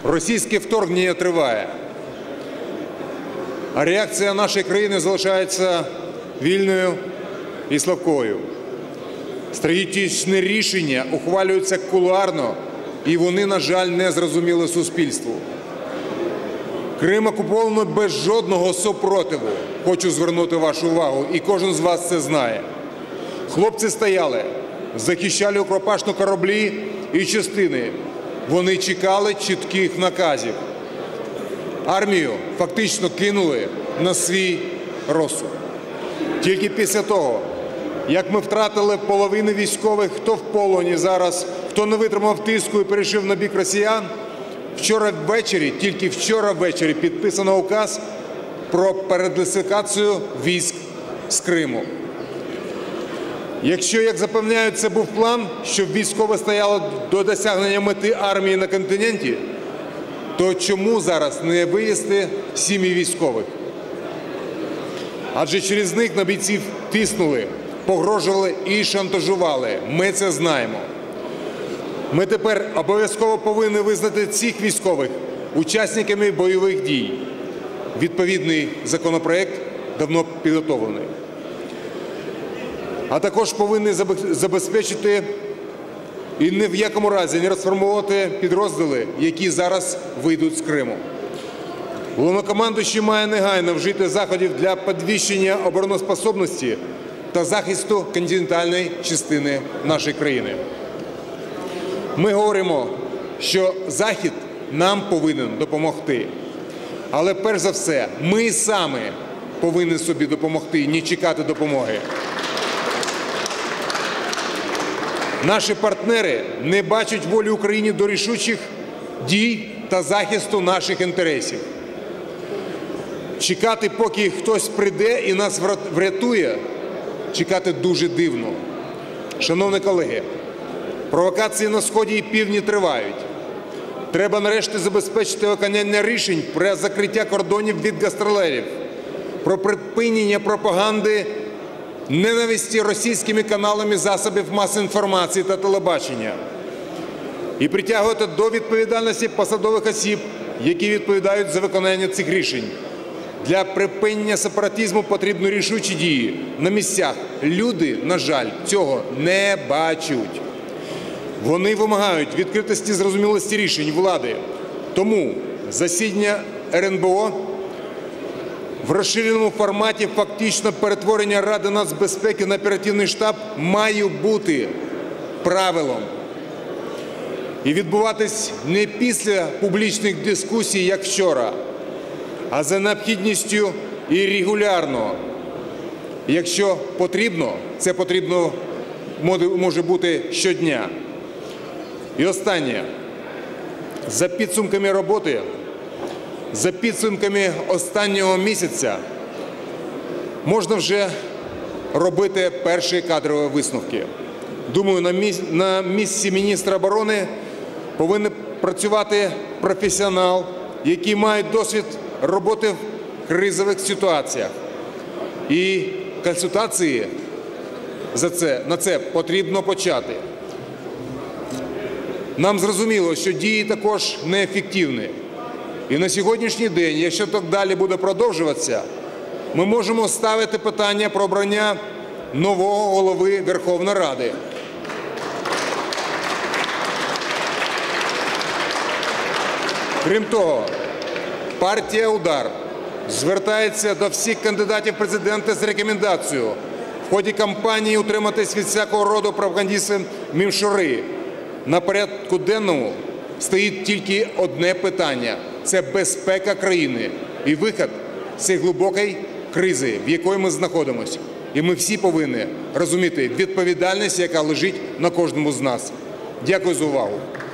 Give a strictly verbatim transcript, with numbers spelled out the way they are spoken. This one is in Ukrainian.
Російське вторгнення триває, а реакція нашої країни залишається вільною і слабкою. Стратегічні рішення ухвалюються кулуарно, і вони, на жаль, не зрозуміли суспільству. Крим окуповано без жодного супротиву, хочу звернути вашу увагу, і кожен з вас це знає. Хлопці стояли, захищали укропашні кораблі і частини. Вони чекали чітких наказів. Армію фактично кинули на свій розсуд. Тільки після того, як ми втратили половину військових, хто в полоні зараз, хто не витримав тиску і перейшов на бік росіян, вчора ввечері, тільки вчора ввечері підписано указ про передислокацію військ з Криму. Якщо, як запевняють, це був план, щоб військове стояло до досягнення мети армії на континенті, то чому зараз не вивезти сім'ї військових? Адже через них на бійців тиснули, погрожували і шантажували. Ми це знаємо. Ми тепер обов'язково повинні визнати цих військових учасниками бойових дій. Відповідний законопроект давно підготовлений. А також повинні забезпечити і ні в якому разі не розформувати підрозділи, які зараз вийдуть з Криму. Головнокомандуючий має негайно вжити заходів для підвищення обороноздатності та захисту континентальної частини нашої країни. Ми говоримо, що Захід нам повинен допомогти. Але перш за все, ми самі повинні собі допомогти, не чекати допомоги. Наші партнери не бачать волі України до рішучих дій та захисту наших інтересів. Чекати, поки хтось прийде і нас врятує, чекати дуже дивно. Шановні колеги, провокації на Сході і Півдні тривають. Треба нарешті забезпечити виконання рішень про закриття кордонів від гастролерів, про припинення пропаганди ненависті російськими каналами засобів масової інформації та телебачення і притягувати до відповідальності посадових осіб, які відповідають за виконання цих рішень. Для припинення сепаратизму потрібні рішучі дії на місцях. Люди, на жаль, цього не бачать. Вони вимагають відкритості, зрозумілості рішень влади. Тому засідання ер ен бе о в розширеному форматі фактично перетворення Ради нацбезпеки на оперативний штаб має бути правилом. І відбуватись не після публічних дискусій, як вчора, а за необхідністю і регулярно. Якщо потрібно, це потрібно може бути щодня. І останнє. За підсумками роботи, за підсумками останнього місяця можна вже робити перші кадрові висновки. Думаю, на місці міністра оборони повинен працювати професіонал, який має досвід роботи в кризових ситуаціях. І консультації за це, на це потрібно почати. Нам зрозуміло, що дії також неефективні. І на сьогоднішній день, якщо так далі буде продовжуватися, ми можемо ставити питання про обрання нового голови Верховної Ради. Крім того, партія «Удар» звертається до всіх кандидатів в президенти з рекомендацією в ході кампанії утриматись від всякого роду пропагандистської мішури. На порядку денному стоїть тільки одне питання – це безпека країни і вихід з цієї глибокої кризи, в якій ми знаходимося. І ми всі повинні розуміти відповідальність, яка лежить на кожному з нас. Дякую за увагу.